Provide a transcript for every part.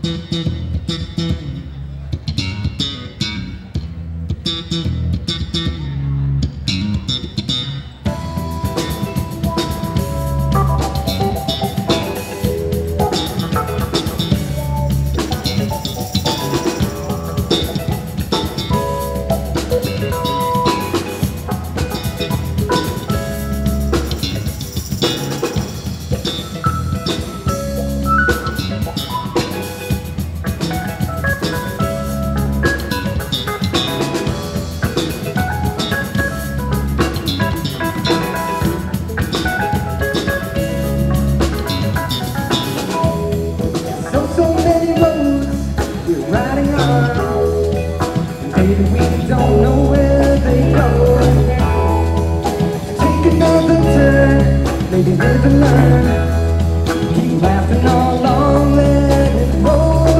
Maybe live and learn. Keep laughing all along, let it roll.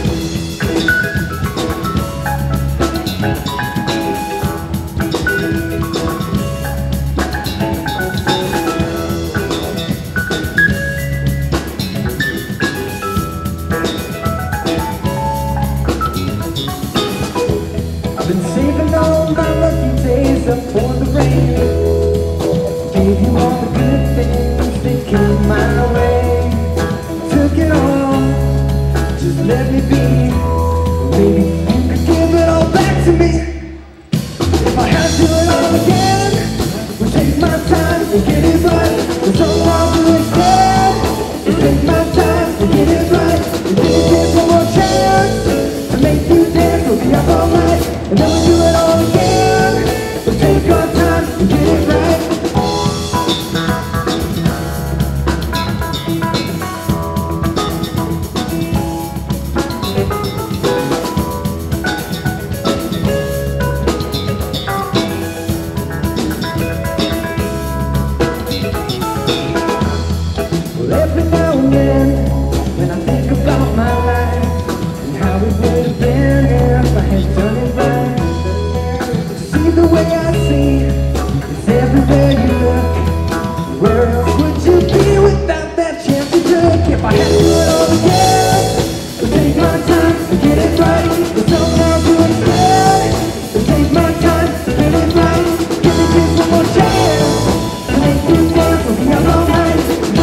I've been saving all my lucky days up for the rain. Gave you all the good things that came my way. Took it all, just let me be. Maybe you could give it all back to me. If I had to do it all again, would take my time and get it right. There's no wrong to extend. It'd take my time and get it right. And give me just one more chance to make you dance. We'll be up all night and then we'll do it all again. We'll take our time and get it right. Every now and then, when I think about my life and how it would have been if I had done it right. See the way I see, it's everywhere you look. Where else would you be without that chance you took? If I had to do it all again, I'd take my time and get it right. There's no more to explain. I'd take my time and get it right. Give me just one more chance to make you dance. We'll be up all night.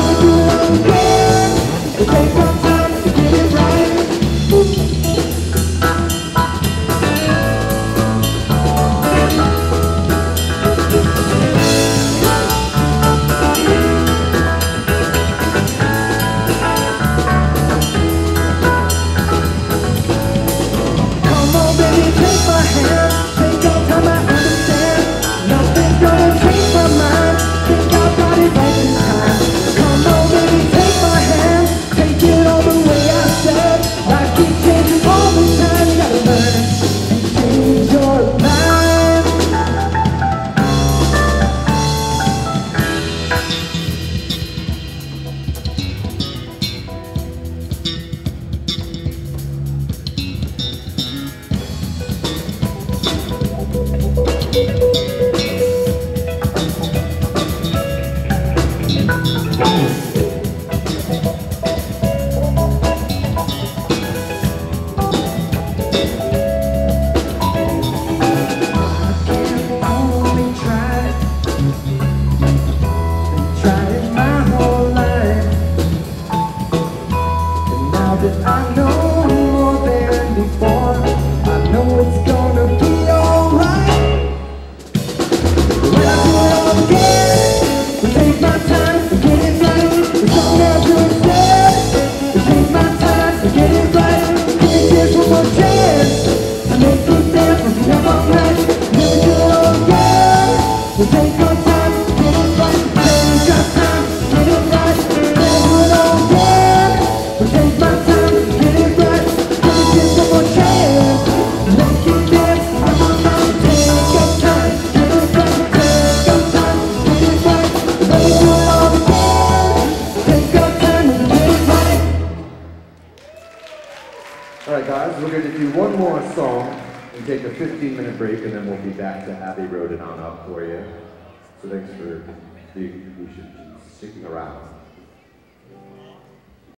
Take my time to get it right. Come on, baby, take my hand. Take your time, I understand. Nothing's gonna change my mind. Think I got it right this time. Come on, baby, take my hand. Take it all the way I said. Life keeps changing all the time. You gotta learn to change your life. I know more than before. I know it's gonna be alright. When I do it all again, we'll take my time to get it right. There's no more to explain. We'll take my time to get it right. Give me just one more chance to make you dance. We'll be up all night. Then we do it all again. We'll take our time to get it right. Take our time to get it right. Then do it all again. We'll take my time. Alright guys, we're going to do one more song and take a 15-minute break, and then we'll be back to Abbey Road and on up for you. So thanks for sticking around.